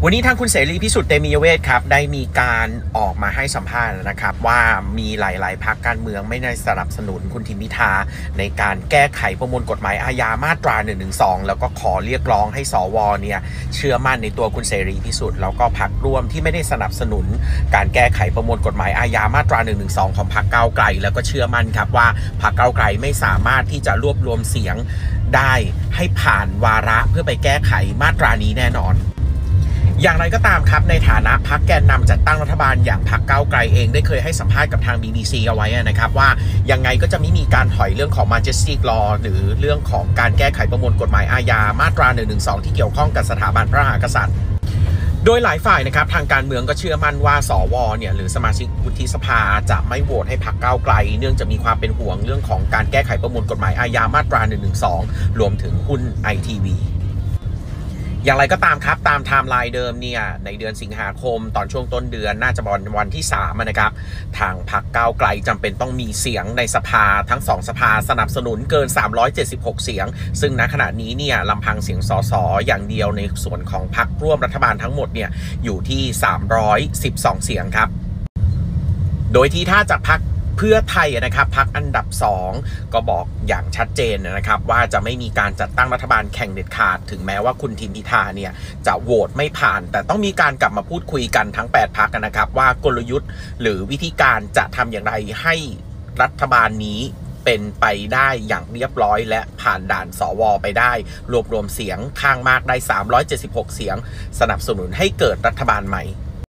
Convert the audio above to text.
วันนี้ทางคุณเสรีพิสุทธิ์เตมียเวทครับได้มีการออกมาให้สัมภาษณ์นะครับว่ามีหลายๆพรรคการเมืองไม่ได้สนับสนุนคุณทิมพิธาในการแก้ไขประมวลกฎหมายอาญามาตรา112แล้วก็ขอเรียกร้องให้สวเนี่ยเชื่อมั่นในตัวคุณเสรีพิสุทธิ์แล้วก็พรรคร่วมที่ไม่ได้สนับสนุนการแก้ไขประมวลกฎหมายอาญามาตรา112ของพรรคก้าวไกลแล้วก็เชื่อมั่นครับว่าพรรคก้าวไกลไม่สามารถที่จะรวบรวมเสียงได้ให้ผ่านวาระเพื่อไปแก้ไขมาตรานี้แน่นอนอย่างไรก็ตามครับในฐานะพรรคแกนนำจัดตั้งรัฐบาลอย่างพรรคก้าวไกลเองได้เคยให้สัมภาษณ์กับทาง BBC เอาไว้นะครับว่ายังไงก็จะไม่มีการถอยเรื่องของ Majestic Law หรือเรื่องของการแก้ไขประมวลกฎหมายอาญามาตรา112ที่เกี่ยวข้องกับสถาบันพระมหากษัตริย์โดยหลายฝ่ายนะครับทางการเมืองก็เชื่อมั่นว่าสวเนี่ยหรือสมาชิกวุฒิสภาจะไม่โหวตให้พรรคก้าวไกลเนื่องจากมีความเป็นห่วงเรื่องของการแก้ไขประมวลกฎหมายอาญามาตรา112รวมถึงหุ้น ITVอย่างไรก็ตามครับตามไทม์ไลน์เดิมเนี่ยในเดือนสิงหาคมตอนช่วงต้นเดือนน่าจะวันที่3นะครับทางพรรคก้าวไกลจำเป็นต้องมีเสียงในสภาทั้ง2สภาสนับสนุนเกิน376เสียงซึ่งณขณะนี้เนี่ยลำพังเสียงสสอย่างเดียวในส่วนของพรรคร่วมรัฐบาลทั้งหมดเนี่ยอยู่ที่312เสียงครับโดยที่ถ้าจากพรรคเพื่อไทยนะครับพรรคอันดับ2ก็บอกอย่างชัดเจนนะครับว่าจะไม่มีการจัดตั้งรัฐบาลแข่งเด็ดขาดถึงแม้ว่าคุณทิมพิธาเนี่ยจะโหวตไม่ผ่านแต่ต้องมีการกลับมาพูดคุยกันทั้ง8พรรคนะครับว่ากลยุทธ์หรือวิธีการจะทำอย่างไรให้รัฐบาลนี้เป็นไปได้อย่างเรียบร้อยและผ่านด่านสวไปได้รวบรวมเสียงข้างมากได้376เสียงสนับสนุนให้เกิดรัฐบาลใหม่